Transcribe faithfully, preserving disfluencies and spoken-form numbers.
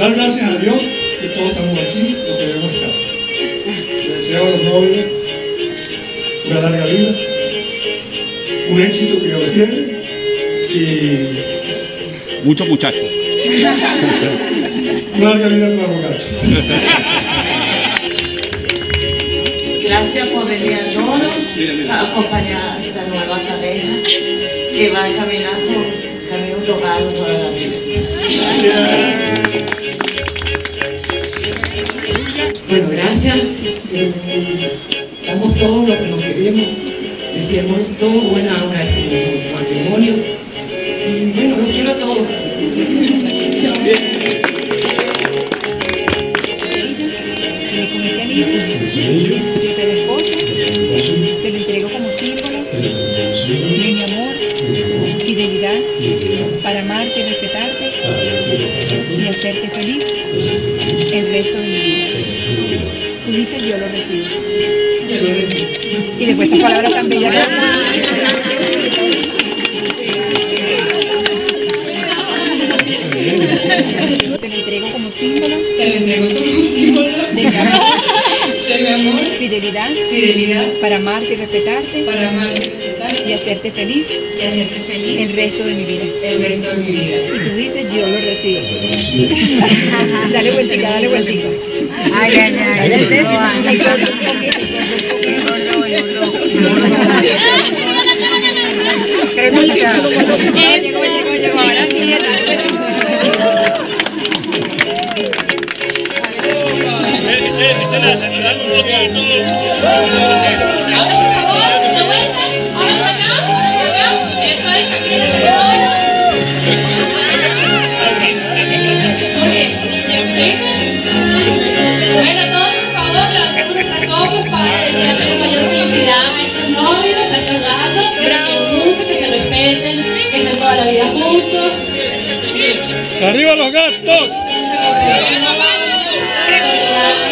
dar gracias a Dios que todos estamos aquí, los que debemos estar. Le deseo a los novios una larga vida, un éxito que Dios tiene y muchos muchachos. Una larga vida con los gatos. Gracias por venir a todos a acompañar a esta nueva pareja que va a caminar por camino dorado toda la vida. Bueno, gracias. Damos todo lo que nos queremos. Deseamos todo buena hora en tu matrimonio. Y bueno, los quiero a todos. Con este anillo yo te lo esposo, te lo entrego como símbolo de mi amor, fidelidad, para amarte y respetarte y hacerte feliz el resto de mi vida. Tú dices, yo lo recibo. Yo lo recibo. Y después esa palabra tan bella. Te lo entrego como símbolo. Te lo entrego como símbolo de mi amor, de mi amor, fidelidad, fidelidad, para amarte y respetarte, para amarte y respetarte y hacerte feliz y hacerte feliz el resto de mi vida. el resto de mi vida. Y tú dices, yo lo recibo. Dale vueltica, dale vueltica. Ay, ay, ay. Cremita. Llegó, llegó, llegó. Ahora sí, dale vueltica. Bueno, todos por favor, levantemos nuestras copas para desearle mayor felicidad a estos novios, a estos gatos, que se quieren mucho, que se respeten, que estén toda la vida juntos. ¡Arriba los gatos! ¡Arriba los gatos!